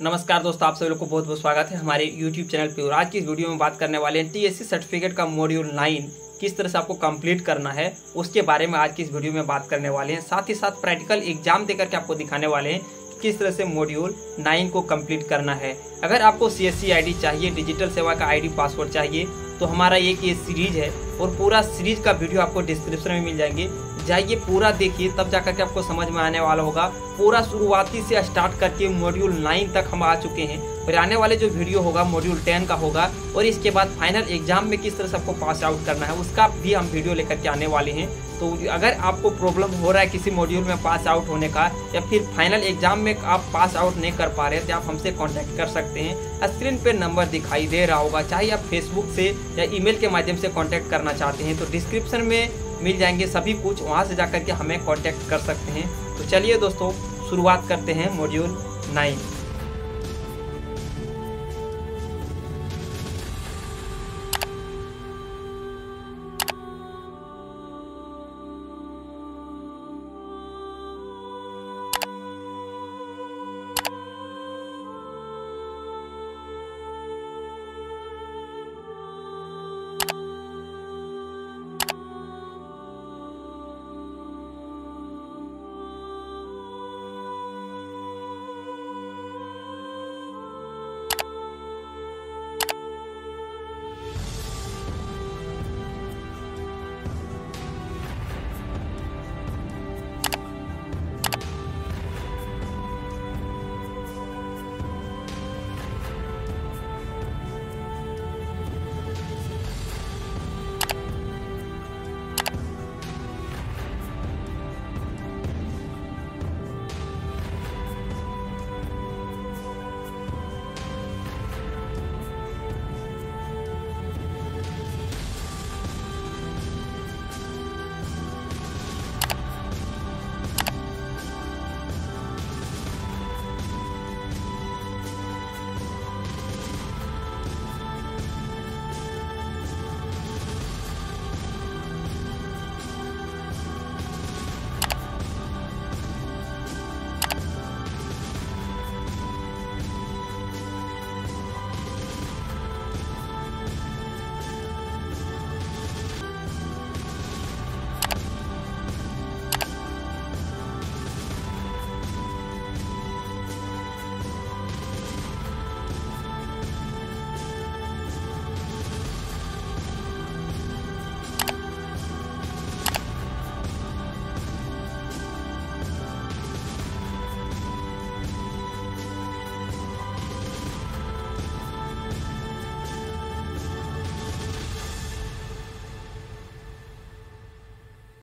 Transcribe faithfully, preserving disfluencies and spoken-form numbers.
नमस्कार दोस्तों, आप सभी लोग को बहुत बहुत स्वागत है हमारे यूट्यूब चैनल पे। और आज की इस वीडियो में बात करने वाले हैं टीएससी सर्टिफिकेट का मॉड्यूल नाइन किस तरह से आपको कंप्लीट करना है, उसके बारे में आज की इस वीडियो में बात करने वाले हैं। साथ ही साथ प्रैक्टिकल एग्जाम देकर के आपको दिखाने वाले हैं किस तरह से मॉड्यूल नाइन को कंप्लीट करना है। अगर आपको सीएससी आईडी चाहिए, डिजिटल सेवा का आईडी पासवर्ड चाहिए, तो हमारा एक ये सीरीज है और पूरा सीरीज का वीडियो आपको डिस्क्रिप्शन में मिल जाएंगे। जाइए पूरा देखिए, तब जाकर के आपको समझ में आने वाला होगा। पूरा शुरुआती से स्टार्ट करके मॉड्यूल नाइन तक हम आ चुके हैं और आने वाले जो वीडियो होगा मॉड्यूल टेन का होगा। और इसके बाद फाइनल एग्जाम में किस तरह से आपको पास आउट करना है उसका भी हम वीडियो लेकर के आने वाले हैं। तो अगर आपको प्रॉब्लम हो रहा है किसी मॉड्यूल में पास आउट होने का, या फिर फाइनल एग्जाम में आप पास आउट नहीं कर पा रहे हैं, तो आप हमसे कांटेक्ट कर सकते हैं। स्क्रीन पे नंबर दिखाई दे रहा होगा, चाहे आप फेसबुक से या ईमेल के माध्यम से कांटेक्ट करना चाहते हैं तो डिस्क्रिप्शन में मिल जाएंगे सभी कुछ, वहां से जाकर के हमें कांटेक्ट कर सकते हैं। तो चलिए दोस्तों, शुरुआत करते हैं मॉड्यूल नाइन।